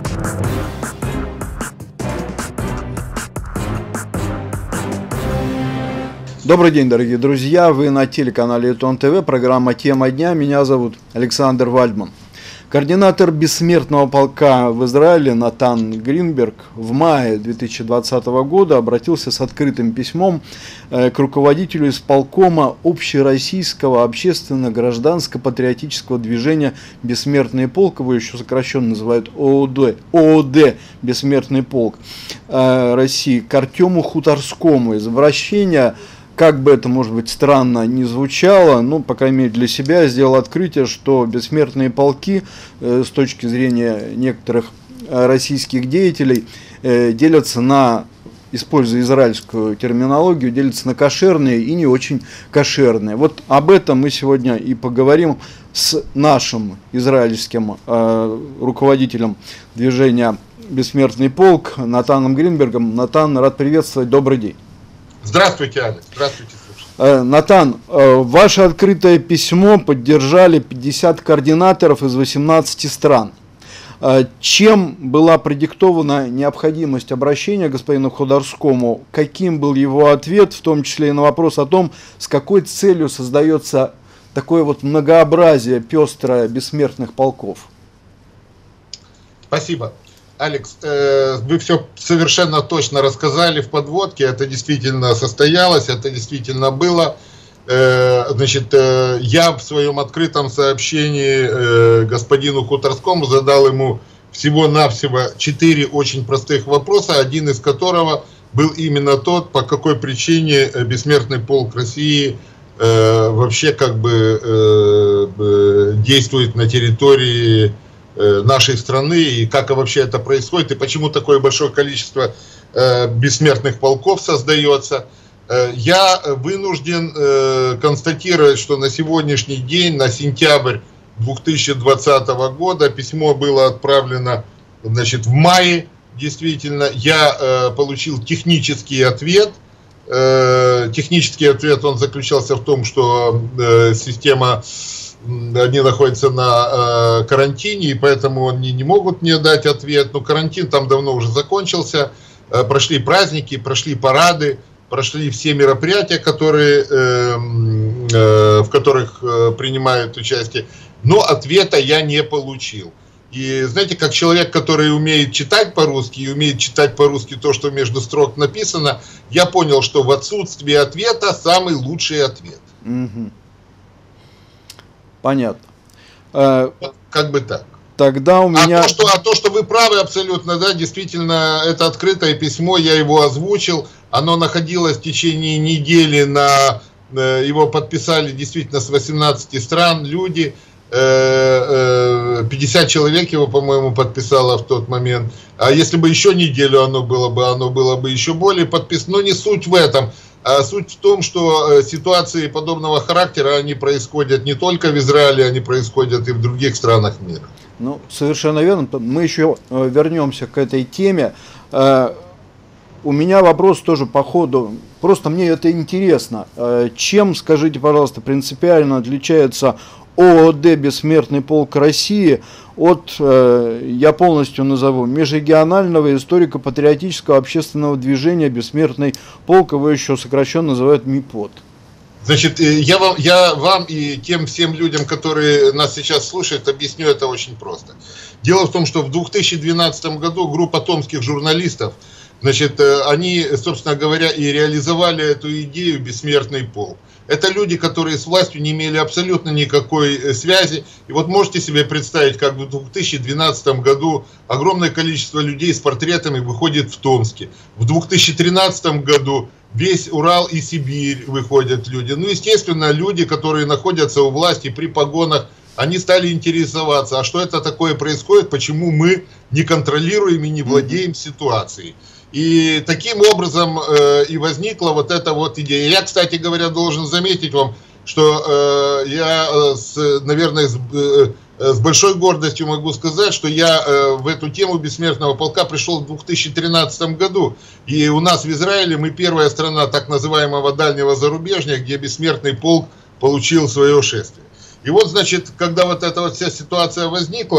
Добрый день, дорогие друзья, вы на телеканале Итон ТВ, программа «Тема дня», меня зовут Александр Вальдман. Координатор бессмертного полка в Израиле Натан Гринберг в мае 2020 года обратился с открытым письмом к руководителю исполкома общероссийского общественно-гражданско-патриотического движения «Бессмертный полк», его еще сокращенно называют ООД «Бессмертный полк» России, к Артему Хуторскому. Из обращения, как бы это, может быть, странно не звучало, но, по крайней мере, для себя сделал открытие, что бессмертные полки, с точки зрения некоторых российских деятелей, делятся на, используя израильскую терминологию, делятся на кошерные и не очень кошерные. Вот об этом мы сегодня и поговорим с нашим израильским руководителем движения «Бессмертный полк» Натаном Гринбергом. Натан, рад приветствовать, добрый день. Здравствуйте, Алекс. Здравствуйте, слушай. Натан, ваше открытое письмо поддержали 50 координаторов из 18 стран. Чем была продиктована необходимость обращения к господину Хуторскому? Каким был его ответ, в том числе и на вопрос о том, с какой целью создается такое вот многообразие пестрое бессмертных полков? Спасибо. Алекс, вы все совершенно точно рассказали в подводке, это действительно состоялось, это действительно было. Значит, я в своем открытом сообщении господину Хуторскому задал ему всего-навсего 4 очень простых вопроса, один из которого был именно тот, по какой причине Бессмертный полк России вообще как бы действует на территории нашей страны, и как вообще это происходит, и почему такое большое количество бессмертных полков создается. Я вынужден констатировать, что на сегодняшний день, на сентябрь 2020 года, письмо было отправлено, значит, в мае, действительно, я получил технический ответ. Технический ответ, он заключался в том, что система, они находятся на карантине, и поэтому они не могут мне дать ответ. Но карантин там давно уже закончился. Прошли праздники, прошли парады, прошли все мероприятия, в которых принимают участие. Но ответа я не получил. И знаете, как человек, который умеет читать по-русски и умеет читать по-русски то, что между строк написано, я понял, что в отсутствии ответа самый лучший ответ. Угу. Понятно. Как бы так. Тогда у меня... А то, что вы правы абсолютно, да, действительно, это открытое письмо, я его озвучил, оно находилось в течение недели, его подписали действительно с 18 стран люди, 50 человек его, по-моему, подписало в тот момент, а если бы еще неделю оно было бы еще более подписано, но не суть в этом. А суть в том, что ситуации подобного характера, они происходят не только в Израиле, они происходят и в других странах мира. Ну, совершенно верно. Мы еще вернемся к этой теме. У меня вопрос тоже по ходу. Просто мне это интересно. Чем, скажите, пожалуйста, принципиально отличается ООД «Бессмертный полк России» от, я полностью назову, межрегионального историко-патриотического общественного движения «Бессмертный полк», его еще сокращенно называют МИПОД? Значит, я вам и тем всем людям, которые нас сейчас слушают, объясню это очень просто. Дело в том, что в 2012 году группа томских журналистов, значит, они, собственно говоря, и реализовали эту идею «Бессмертный полк». Это люди, которые с властью не имели абсолютно никакой связи. И вот можете себе представить, как в 2012 году огромное количество людей с портретами выходит в Томске. В 2013 году весь Урал и Сибирь выходят люди. Ну, естественно, люди, которые находятся у власти при погонах, они стали интересоваться, а что это такое происходит, почему мы не контролируем и не владеем ситуацией. И таким образом и возникла вот эта вот идея. Я, кстати говоря, должен заметить вам, что я, наверное, с большой гордостью могу сказать, что я в эту тему Бессмертного полка пришел в 2013 году. И у нас в Израиле мы первая страна так называемого дальнего зарубежья, где Бессмертный полк получил свое шествие. И вот, значит, когда вот эта вот вся ситуация возникла,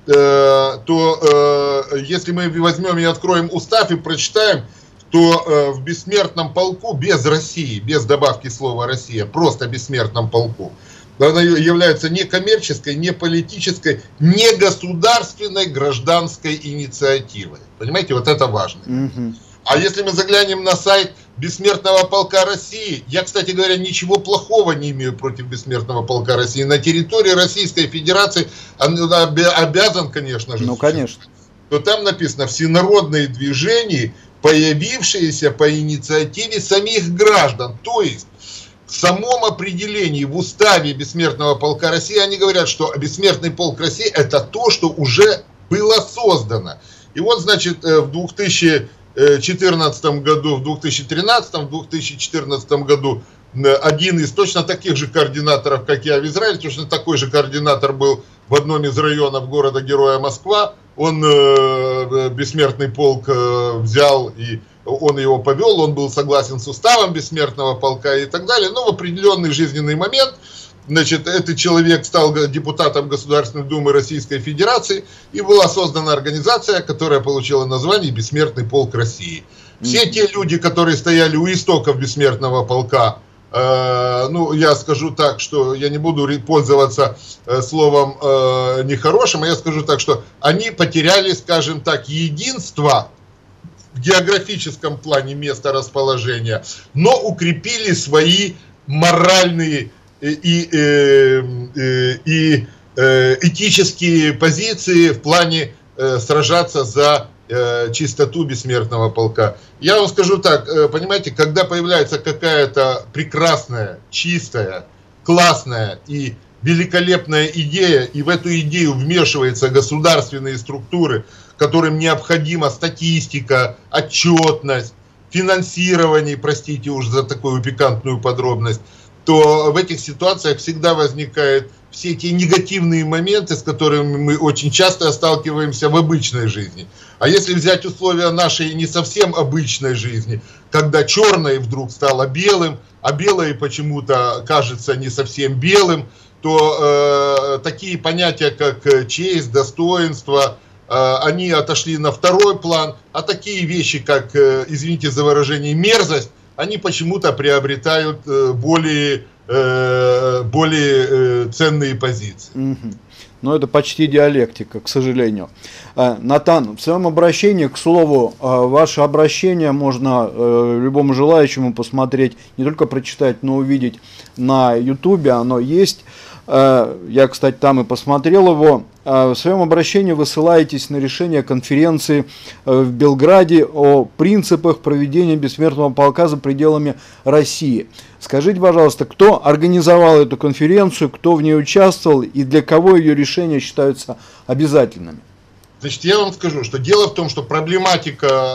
если мы возьмем и откроем устав и прочитаем, то в бессмертном полку без России, без добавки слова «Россия», просто бессмертном полку, она является не коммерческой, не политической, не государственной гражданской инициативой. Понимаете, вот это важно. А если мы заглянем на сайт Бессмертного полка России, я, кстати говоря, ничего плохого не имею против Бессмертного полка России. На территории Российской Федерации он обязан, конечно же, конечно. то там написано «всенародные движения, появившиеся по инициативе самих граждан». То есть в самом определении в уставе Бессмертного полка России они говорят, что Бессмертный полк России – это то, что уже было создано. И вот, значит, в 2014 году, в 2013, в 2014 году один из точно таких же координаторов, как я в Израиле, точно такой же координатор был в одном из районов города-героя Москва. Он Бессмертный полк взял и он его повел, он был согласен с уставом Бессмертного полка и так далее. Но в определенный жизненный момент, значит, этот человек стал депутатом Государственной Думы Российской Федерации, и была создана организация, которая получила название «Бессмертный полк России». Все те люди, которые стояли у истоков Бессмертного полка, ну, я скажу так, что я не буду пользоваться словом нехорошим, а я скажу так, что они потеряли, скажем так, единство в географическом плане места расположения, но укрепили свои моральные и этические позиции в плане сражаться за чистоту Бессмертного полка. Я вам скажу так, понимаете, когда появляется какая-то прекрасная, чистая, классная и великолепная идея, и в эту идею вмешиваются государственные структуры, которым необходима статистика, отчетность, финансирование, простите уж за такую пикантную подробность, то в этих ситуациях всегда возникают все те негативные моменты, с которыми мы очень часто сталкиваемся в обычной жизни. А если взять условия нашей не совсем обычной жизни, когда черное вдруг стало белым, а белое почему-то кажется не совсем белым, то такие понятия, как честь, достоинство, они отошли на второй план, а такие вещи, как, извините за выражение, мерзость, они почему-то приобретают более ценные позиции. Но это почти диалектика, к сожалению. Натан, в своем обращении, к слову, ваше обращение можно любому желающему посмотреть, не только прочитать, но увидеть на YouTube, оно есть. Я, кстати, там и посмотрел его. В своем обращении вы ссылаетесь на решение конференции в Белграде о принципах проведения Бессмертного полка за пределами России. Скажите, пожалуйста, кто организовал эту конференцию, кто в ней участвовал и для кого ее решения считаются обязательными? Значит, я вам скажу, что дело в том, что проблематика,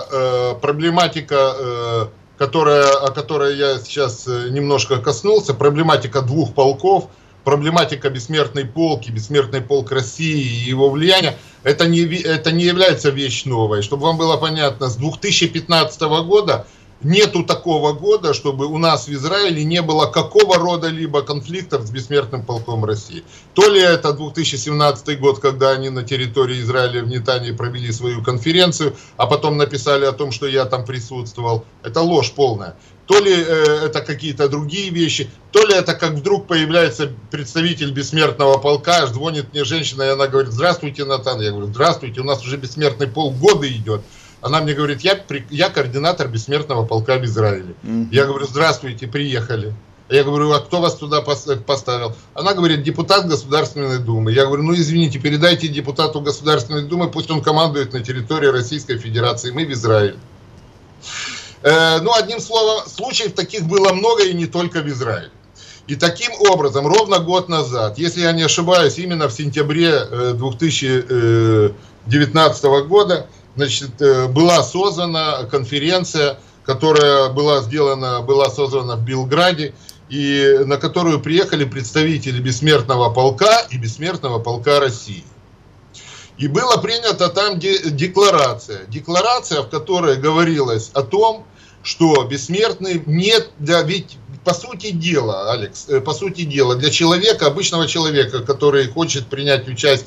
о которой я сейчас немножко коснулся, проблематика двух полков, проблематика Бессмертный полк и Бессмертный полк России и его влияния, это не является вещь новой. Чтобы вам было понятно, с 2015 года нету такого года, чтобы у нас в Израиле не было какого рода либо конфликтов с Бессмертным полком России. То ли это 2017 год, когда они на территории Израиля в Нетании провели свою конференцию, а потом написали о том, что я там присутствовал. Это ложь полная. То ли это какие-то другие вещи, то ли это как вдруг появляется представитель Бессмертного полка, звонит мне женщина, и она говорит: здравствуйте, Натан. Я говорю: здравствуйте, у нас уже Бессмертный полк года идет. Она мне говорит: я координатор Бессмертного полка в Израиле. Я говорю: здравствуйте, приехали. Я говорю: а кто вас туда поставил? Она говорит: депутат Государственной Думы. Я говорю: ну извините, передайте депутату Государственной Думы, пусть он командует на территории Российской Федерации, мы в Израиле. Ну, одним словом, случаев таких было много, и не только в Израиле. И таким образом, ровно год назад, если я не ошибаюсь, именно в сентябре 2019 года, значит, была создана конференция, которая была создана в Белграде, и на которую приехали представители Бессмертного полка и Бессмертного полка России. И была принята там декларация, в которой говорилось о том, что бессмертный нет, ведь по сути дела, Алекс, по сути дела, для человека, обычного человека, который хочет принять участие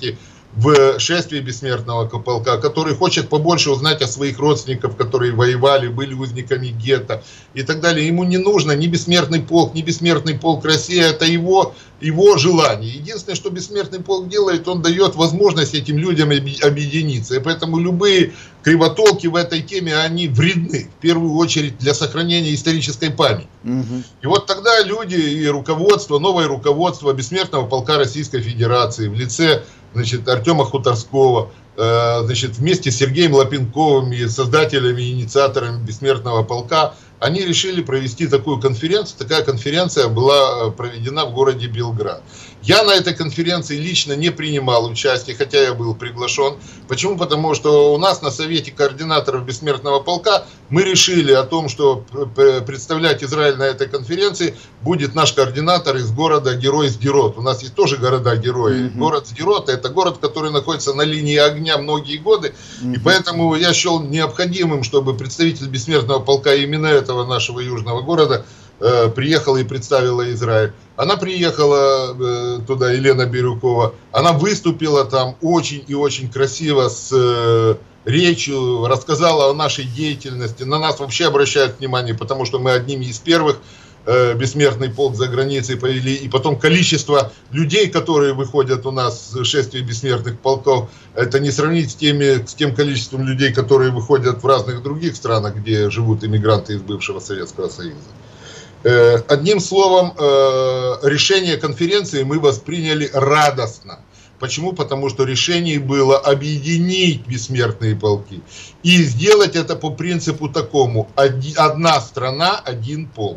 в шествии бессмертного полка, который хочет побольше узнать о своих родственниках, которые воевали, были узниками гетто и так далее. Ему не нужно ни бессмертный полк, ни бессмертный полк России, это его желание. Единственное, что бессмертный полк делает, он дает возможность этим людям объединиться. И поэтому любые кривотолки в этой теме, они вредны, в первую очередь для сохранения исторической памяти. И вот тогда люди и руководство, новое руководство бессмертного полка Российской Федерации в лице, значит, Артема Хуторского, значит, вместе с Сергеем Лапенковым и создателями, инициаторами бессмертного полка, они решили провести такую конференцию. Такая конференция была проведена в городе Белград. Я на этой конференции лично не принимал участие, хотя я был приглашен. Почему? Потому что у нас на совете координаторов бессмертного полка мы решили о том, что представлять Израиль на этой конференции будет наш координатор из города Герой Сдерот. У нас есть тоже города-герои. Город Сдерот — это город, который находится на линии огня многие годы. И поэтому я счел необходимым, чтобы представитель бессмертного полка именно этого нашего южного города приехала и представила Израиль. Она приехала туда, Елена Бирюкова, она выступила там очень и очень красиво с речью, рассказала о нашей деятельности. На нас вообще обращают внимание, потому что мы одними из первых бессмертный полк за границей повели, и потом количество людей, которые выходят у нас в шествие бессмертных полков, это не сравнить с тем количеством людей, которые выходят в разных других странах, где живут иммигранты из бывшего Советского Союза. Одним словом, решение конференции мы восприняли радостно. Почему? Потому что решение было объединить бессмертные полки и сделать это по принципу такому: одна страна, один полк.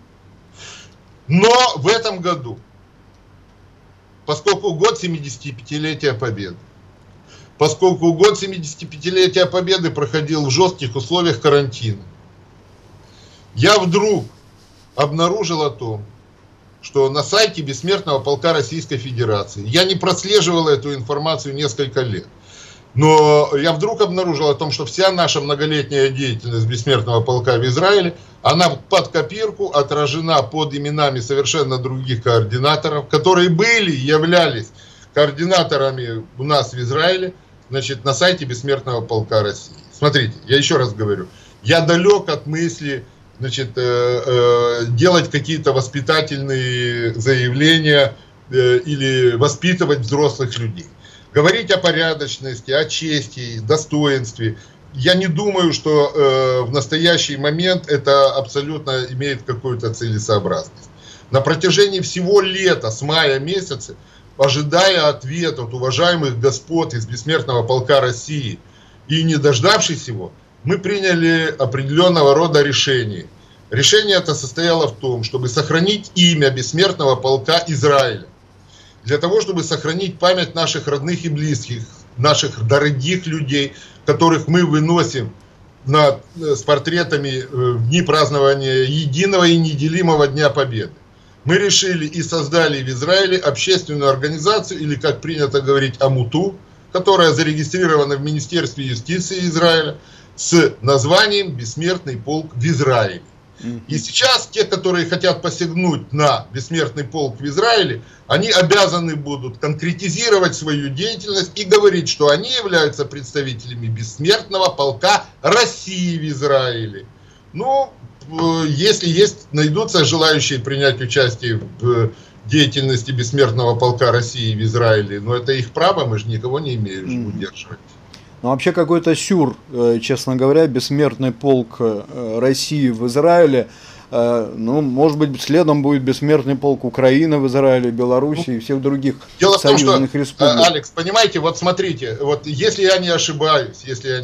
Но в этом году, поскольку год 75-летия Победы, поскольку год 75-летия Победы проходил в жестких условиях карантина, я вдруг обнаружил о том, что на сайте бессмертного полка Российской Федерации, я не прослеживал эту информацию несколько лет, но я вдруг обнаружил о том, что вся наша многолетняя деятельность бессмертного полка в Израиле, она под копирку отражена под именами совершенно других координаторов, которые являлись координаторами у нас в Израиле, значит, на сайте бессмертного полка России. Смотрите, я еще раз говорю, я далек от мысли, значит, делать какие-то воспитательные заявления или воспитывать взрослых людей. Говорить о порядочности, о чести, достоинстве. Я не думаю, что в настоящий момент это абсолютно имеет какую-то целесообразность. На протяжении всего лета, с мая месяца, ожидая ответа от уважаемых господ из бессмертного полка России и не дождавшись его, мы приняли определенного рода решение. Решение это состояло в том, чтобы сохранить имя бессмертного полка Израиля. Для того, чтобы сохранить память наших родных и близких, наших дорогих людей, которых мы выносим с портретами в дни празднования единого и неделимого Дня Победы. Мы решили и создали в Израиле общественную организацию, или, как принято говорить, Амуту, которая зарегистрирована в Министерстве юстиции Израиля, с названием «Бессмертный полк в Израиле». И сейчас те, которые хотят посягнуть на бессмертный полк в Израиле, они обязаны будут конкретизировать свою деятельность и говорить, что они являются представителями бессмертного полка России в Израиле. Ну, если найдутся желающие принять участие в деятельности бессмертного полка России в Израиле, но это их право, мы же никого не имеем удерживать. Ну, вообще какой-то сюр, честно говоря, бессмертный полк России в Израиле. Ну, может быть, следом будет бессмертный полк Украины в Израиле, Белоруссии и всех других союзных республик. Алекс, понимаете, вот смотрите, вот если я не ошибаюсь,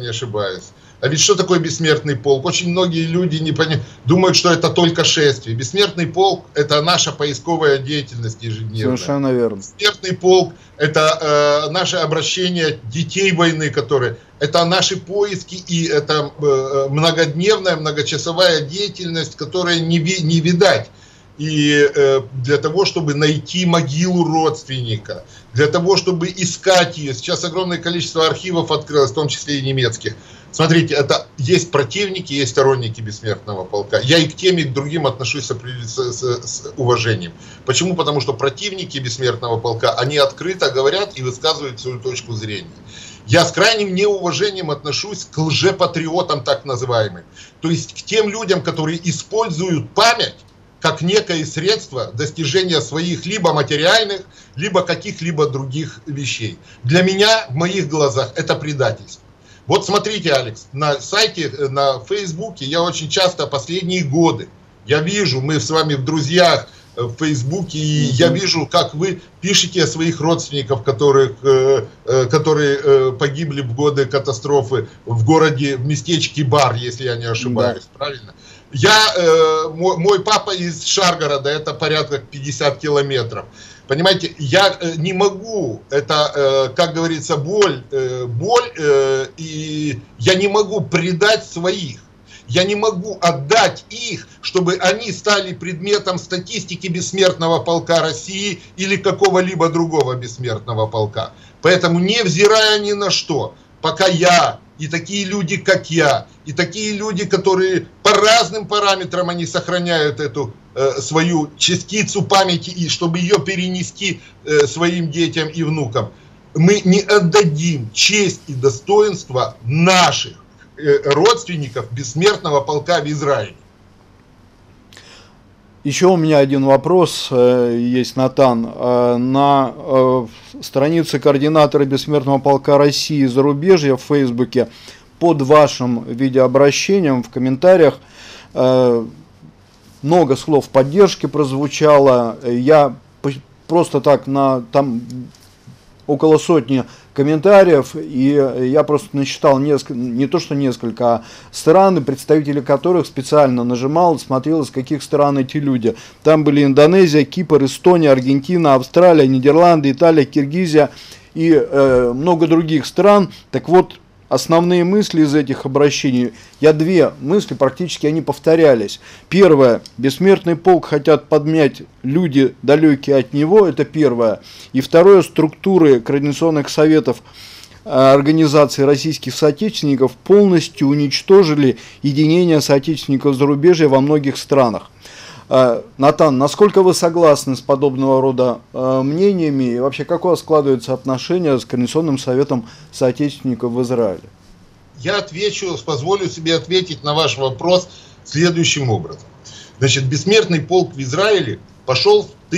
а ведь что такое бессмертный полк? Очень многие люди думают, что это только шествие. Бессмертный полк — это наша поисковая деятельность ежедневная. Совершенно верно. Бессмертный полк — это наше обращение детей войны, это наши поиски, и это многодневная, многочасовая деятельность, которая не видать и для того, чтобы найти могилу родственника, для того, чтобы искать ее. Сейчас огромное количество архивов открылось, в том числе и немецких. Смотрите, это есть противники, есть сторонники бессмертного полка. Я и к тем, и к другим отношусь с уважением. Почему? Потому что противники бессмертного полка, они открыто говорят и высказывают свою точку зрения. Я с крайним неуважением отношусь к лжепатриотам, так называемым. То есть к тем людям, которые используют память как некое средство достижения своих либо материальных, либо каких-либо других вещей. Для меня, в моих глазах, это предательство. Вот смотрите, Алекс, на сайте, на Фейсбуке я очень часто последние годы, я вижу, мы с вами в друзьях в Фейсбуке, и я вижу, как вы пишете о своих родственников, которые погибли в годы катастрофы в городе, в местечке Бар, если я не ошибаюсь, да. Правильно? Мой папа из Шаргорода, это порядка 50 километров. Понимаете, я не могу, это, как говорится, боль, и я не могу предать своих. Я не могу отдать их, чтобы они стали предметом статистики бессмертного полка России или какого-либо другого бессмертного полка. Поэтому, невзирая ни на что, пока я и такие люди, как я, и такие люди, которые по разным параметрам они сохраняют эту свою частицу памяти, и чтобы ее перенести своим детям и внукам, мы не отдадим честь и достоинство наших родственников бессмертного полка в Израиле. Еще у меня один вопрос есть, Натан. На странице координатора бессмертного полка России зарубежья в Фейсбуке под вашим видеообращением в комментариях много слов поддержки прозвучало. Я просто так там около сотни комментариев, и я просто насчитал не то что несколько, а страны, представители которых специально нажимал, смотрел, из каких стран эти люди. Там были Индонезия, Кипр, Эстония, Аргентина, Австралия, Нидерланды, Италия, Киргизия и много других стран. Так вот, основные мысли из этих обращений, две мысли, практически они повторялись. Первое, бессмертный полк хотят подмять люди, далекие от него, это первое. И второе, структуры координационных советов организации российских соотечественников полностью уничтожили единение соотечественников зарубежья во многих странах. Натан, насколько вы согласны с подобного рода мнениями и вообще как у вас складываются отношения с Координационным советом соотечественников в Израиле? Я позволю себе ответить на ваш вопрос следующим образом. Значит, бессмертный полк в Израиле пошел в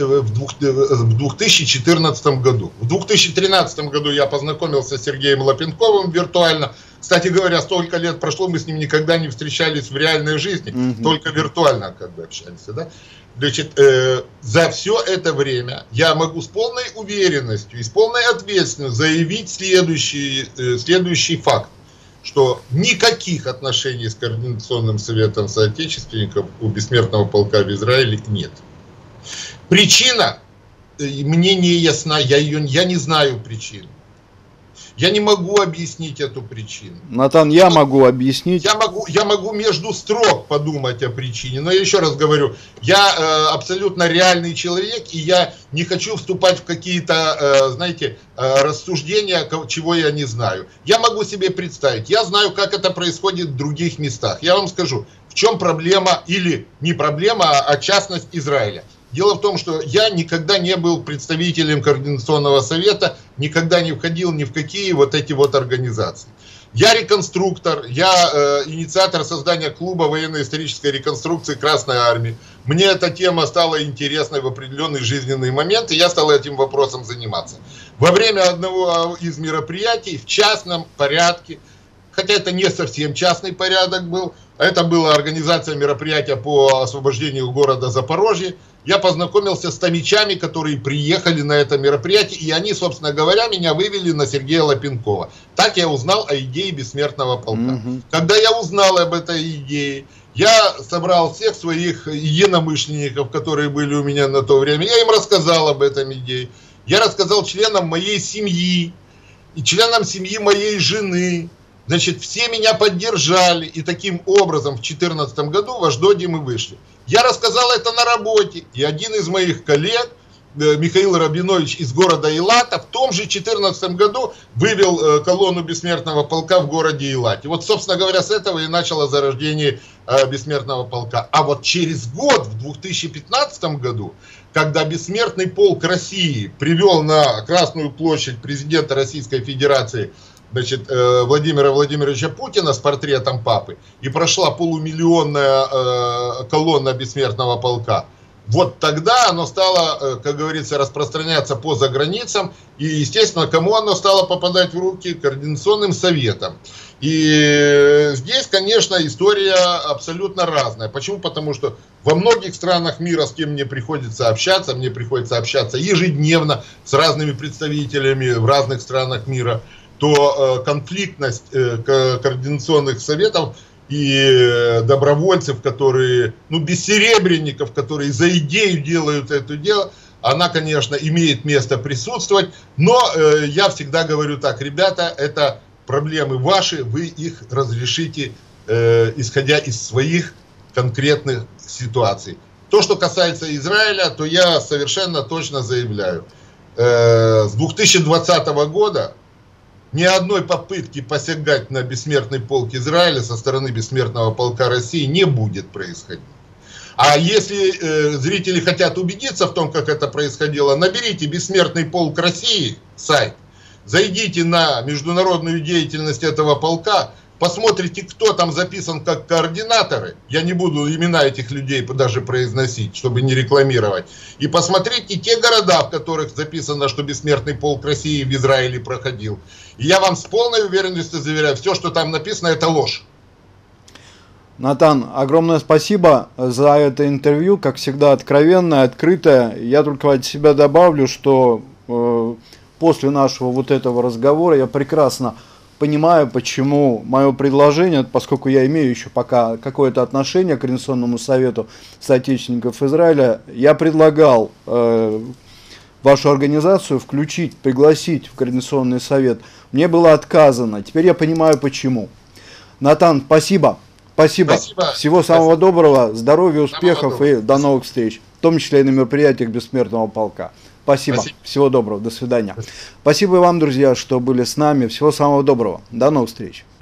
2014 году. В 2013 году я познакомился с Сергеем Лапенковым виртуально. Кстати говоря, столько лет прошло, мы с ним никогда не встречались в реальной жизни, только виртуально как бы общались. Да? Значит, за все это время я могу с полной уверенностью и с полной ответственностью заявить следующий факт, что никаких отношений с Координационным советом соотечественников у бессмертного полка в Израиле нет. Причина мне не ясна, я не знаю причину. Я не могу объяснить эту причину. Натан, я могу объяснить. Я могу между строк подумать о причине, но я еще раз говорю, я абсолютно реальный человек, и я не хочу вступать в какие-то, знаете, рассуждения, чего я не знаю. Я могу себе представить, я знаю, как это происходит в других местах. Я вам скажу, в чем проблема, или не проблема, а частность Израиля. Дело в том, что я никогда не был представителем Координационного совета, никогда не входил ни в какие вот эти вот организации. Я реконструктор, я инициатор создания клуба военно-исторической реконструкции Красной Армии. Мне эта тема стала интересной в определенный жизненный момент, и я стал этим вопросом заниматься. Во время одного из мероприятий в частном порядке, хотя это не совсем частный порядок был, это была организация мероприятия по освобождению города Запорожье, я познакомился с томичами, которые приехали на это мероприятие, и они, собственно говоря, меня вывели на Сергея Лапенкова. Так я узнал о идее бессмертного полка. Когда я узнал об этой идее, я собрал всех своих единомышленников, которые были у меня на то время, я им рассказал об этом идее. Я рассказал членам моей семьи и членам семьи моей жены. Значит, все меня поддержали, и таким образом в 2014 году в Ашдоде мы вышли. Я рассказал это на работе, и один из моих коллег, Михаил Рабинович из города Илата, в том же 2014 году вывел колонну бессмертного полка в городе Илате. Вот, собственно говоря, с этого и начало зарождение бессмертного полка. А вот через год, в 2015 году, когда бессмертный полк России привел на Красную площадь президента Российской Федерации, значит, Владимира Владимировича Путина с портретом папы, и прошла полумиллионная колонна бессмертного полка, вот тогда оно стало, как говорится, распространяться по заграницам, и, естественно, кому оно стало попадать в руки? Координационным советам. И здесь, конечно, история абсолютно разная. Почему? Потому что во многих странах мира, с кем мне приходится общаться ежедневно с разными представителями в разных странах мира, то конфликтность координационных советов и добровольцев, которые, бессеребренников, которые за идею делают это дело, она, конечно, имеет место присутствовать, но я всегда говорю так: ребята, это проблемы ваши, вы их разрешите, исходя из своих конкретных ситуаций. То, что касается Израиля, то я совершенно точно заявляю, с 2020 года ни одной попытки посягать на бессмертный полк Израиля со стороны бессмертного полка России не будет происходить. А если зрители хотят убедиться в том, как это происходило, наберите «Бессмертный полк России» сайт, зайдите на международную деятельность этого полка, посмотрите, кто там записан как координаторы, я не буду имена этих людей даже произносить, чтобы не рекламировать, и посмотрите те города, в которых записано, что бессмертный полк России в Израиле проходил. И я вам с полной уверенностью заверяю, все, что там написано, это ложь. Натан, огромное спасибо за это интервью, как всегда откровенное, открытое. Я только от себя добавлю, что после нашего вот этого разговора я прекрасно понимаю, почему мое предложение, поскольку я имею еще пока какое-то отношение к Координационному совету соотечественников Израиля, я предлагал вашу организацию пригласить в Координационный совет. Мне было отказано. Теперь я понимаю, почему. Натан, спасибо. Спасибо. Всего самого доброго, здоровья, успехов и до новых встреч, в том числе и на мероприятиях Бессмертного полка. Спасибо. Всего доброго. До свидания. Спасибо и вам, друзья, что были с нами. Всего самого доброго. До новых встреч.